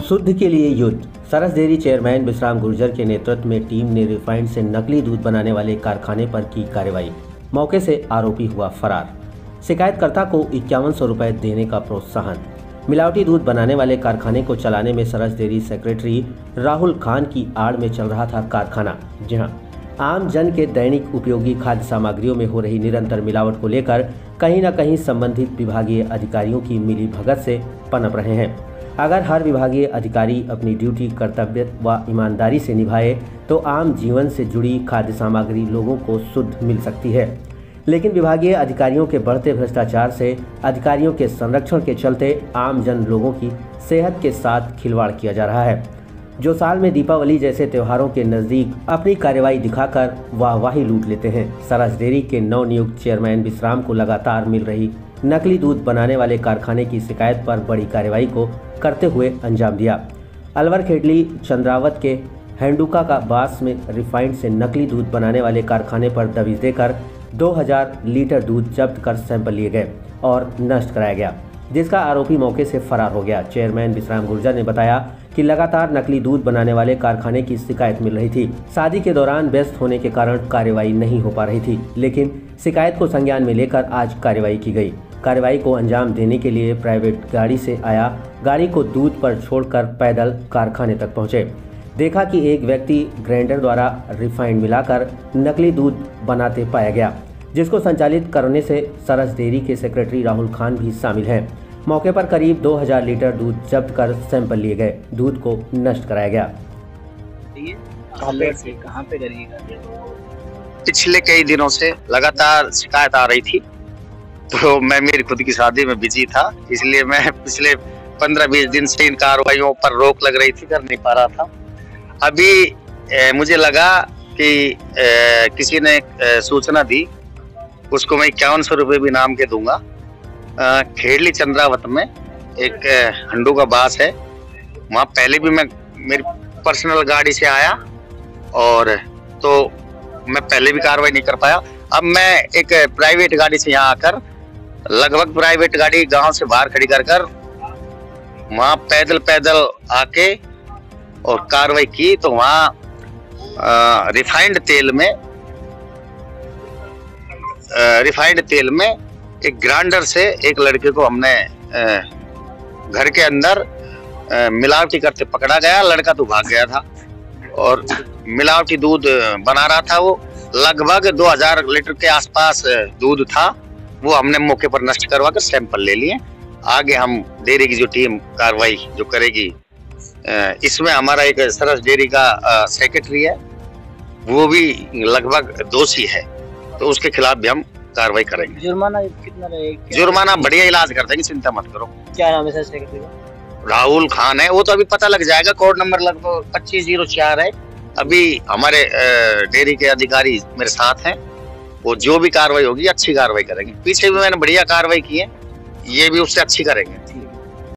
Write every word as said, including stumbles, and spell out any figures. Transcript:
शुद्ध के लिए युद्ध। सरस डेयरी चेयरमैन विश्राम गुर्जर के नेतृत्व में टीम ने रिफाइंड से नकली दूध बनाने वाले कारखाने पर की कार्रवाई। मौके से आरोपी हुआ फरार। शिकायतकर्ता को इक्यावन सौ रुपए देने का प्रोत्साहन। मिलावटी दूध बनाने वाले कारखाने को चलाने में सरस डेयरी सेक्रेटरी राहुल खान की आड़ में चल रहा था कारखाना। जी हां, आम जन के दैनिक उपयोगी खाद्य सामग्रियों में हो रही निरंतर मिलावट को लेकर कहीं न कहीं संबंधित विभागीय अधिकारियों की मिली भगत से पनप रहे हैं। अगर हर विभागीय अधिकारी अपनी ड्यूटी कर्तव्य व ईमानदारी से निभाए तो आम जीवन से जुड़ी खाद्य सामग्री लोगों को शुद्ध मिल सकती है। लेकिन विभागीय अधिकारियों के बढ़ते भ्रष्टाचार से अधिकारियों के संरक्षण के चलते आम जन लोगों की सेहत के साथ खिलवाड़ किया जा रहा है, जो साल में दीपावली जैसे त्योहारों के नज़दीक अपनी कार्रवाई दिखाकर वाहवाही लूट लेते हैं। सरस डेयरी के नवनियुक्त चेयरमैन विश्राम को लगातार मिल रही नकली दूध बनाने वाले कारखाने की शिकायत पर बड़ी कार्रवाई को करते हुए अंजाम दिया। अलवर खेडली चंद्रावत के हैंडुका का बास में रिफाइंड से नकली दूध बनाने वाले कारखाने पर दबिश देकर दो हज़ार लीटर दूध जब्त कर सैंपल लिए गए और नष्ट कराया गया, जिसका आरोपी मौके से फरार हो गया। चेयरमैन विश्राम गुर्जर ने बताया कि लगातार नकली दूध बनाने वाले कारखाने की शिकायत मिल रही थी। शादी के दौरान व्यस्त होने के कारण कार्रवाई नहीं हो पा रही थी, लेकिन शिकायत को संज्ञान में लेकर आज कार्रवाई की गई। कार्रवाई को अंजाम देने के लिए प्राइवेट गाड़ी से आया, गाड़ी को दूध पर छोड़कर पैदल कारखाने तक पहुंचे। देखा कि एक व्यक्ति ग्राइंडर द्वारा रिफाइंड मिलाकर नकली दूध बनाते पाया गया, जिसको संचालित करने से सरस डेयरी के सेक्रेटरी राहुल खान भी शामिल हैं। मौके पर करीब दो हज़ार लीटर दूध जब्त कर सैंपल लिए गए, दूध को नष्ट कराया गया। कहाँ पे कहाँ पे करिएगा? पिछले कई दिनों से लगातार शिकायत आ रही थी, तो मैं मेरी खुद की शादी में बिजी था, इसलिए मैं पिछले पंद्रह बीस दिन से इन कार्रवाइयों पर रोक लग रही थी, कर नहीं पा रहा था। अभी ए, मुझे लगा कि ए, किसी ने ए, सूचना दी, उसको मैं इक्यावन सौ रुपये भी नाम के दूंगा। खेडली चंद्रावत में एक हंडू का बास है, वहाँ पहले भी मैं मेरी पर्सनल गाड़ी से आया और तो मैं पहले भी कार्रवाई नहीं कर पाया। अब मैं एक प्राइवेट गाड़ी से यहाँ आकर, लगभग प्राइवेट गाड़ी गांव से बाहर खड़ी कर कर वहाँ पैदल पैदल आके और कार्रवाई की, तो वहाँ रिफाइंड तेल में रिफाइंड तेल में एक ग्राइंडर से एक लड़के को हमने घर के अंदर मिलावटी करते पकड़ा गया। लड़का तो भाग गया था और मिलावटी दूध बना रहा था। वो लगभग दो हज़ार लीटर के आसपास दूध था, वो हमने मौके पर नष्ट करवा कर सैंपल ले लिए। आगे हम डेयरी की जो टीम कार्रवाई जो करेगी, इसमें हमारा एक सरस डेयरी का सेक्रेटरी है, वो भी लगभग दोषी है, तो उसके खिलाफ भी हम कार्रवाई करेंगे। जुर्माना कितना रहेगा? जुर्माना बढ़िया इलाज कर देंगे, चिंता मत करो। क्या नाम है सर सेक्रेटरी का? राहुल खान है, वो तो अभी पता लग जाएगा। कोड नंबर लगभग पच्चीस जीरो चार है। अभी हमारे डेयरी के अधिकारी मेरे साथ हैं, वो जो भी कार्रवाई होगी अच्छी कार्रवाई करेंगे। पीछे भी मैंने बढ़िया कार्रवाई की है, ये भी उससे अच्छी करेंगे।